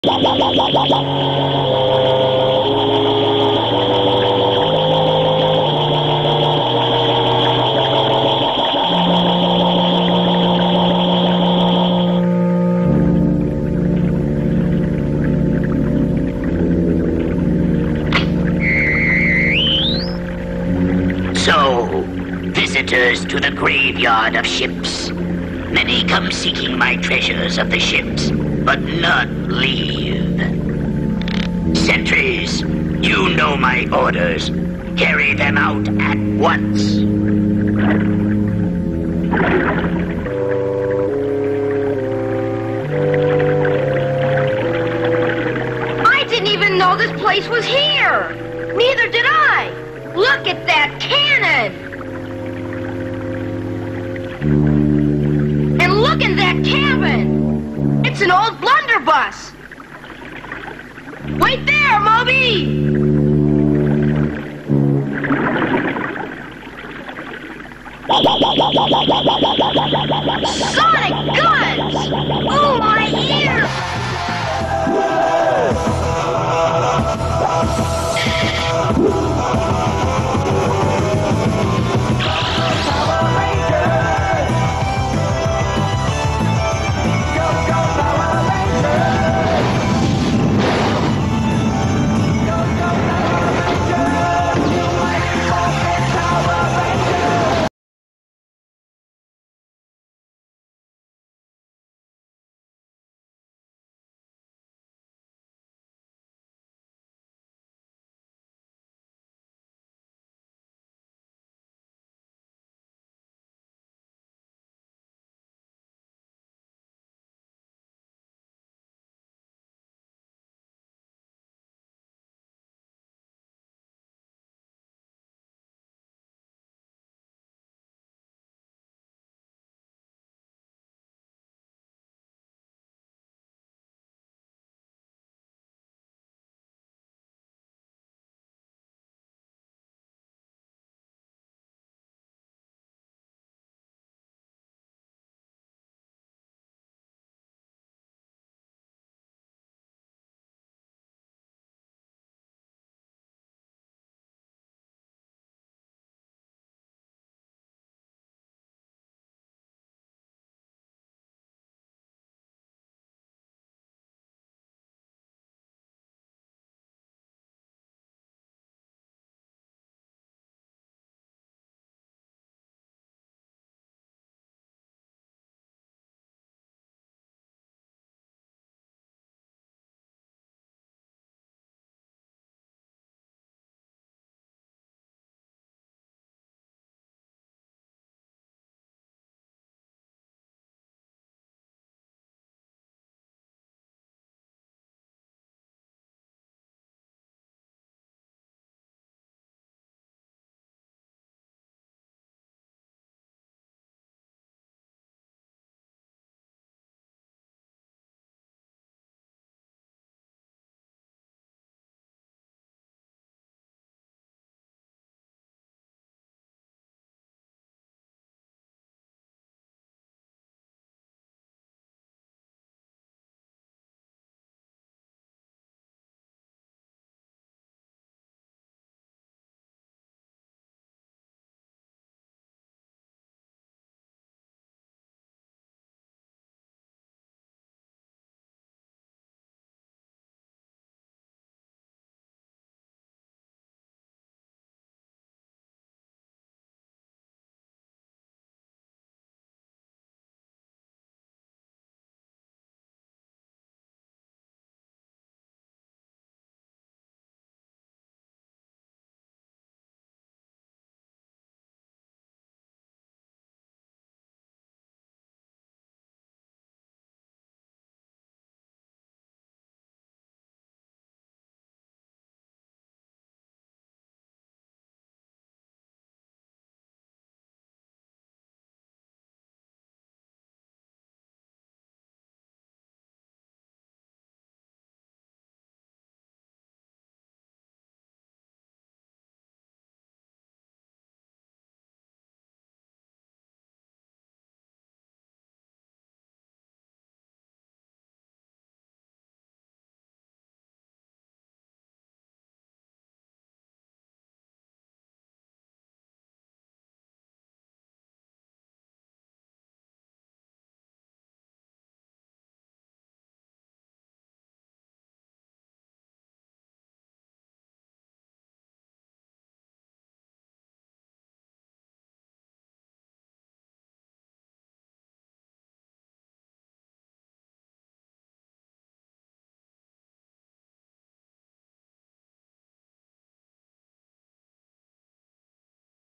So, visitors to the graveyard of ships. Many come seeking my treasures of the ships, but none leave. Sentries, you know my orders. Carry them out at once. I didn't even know this place was here. Neither did I. Look at that cannon. And look at that cabin. It's an old blunderbuss. Wait there, Moby. Sonic guns! Oh, my ears!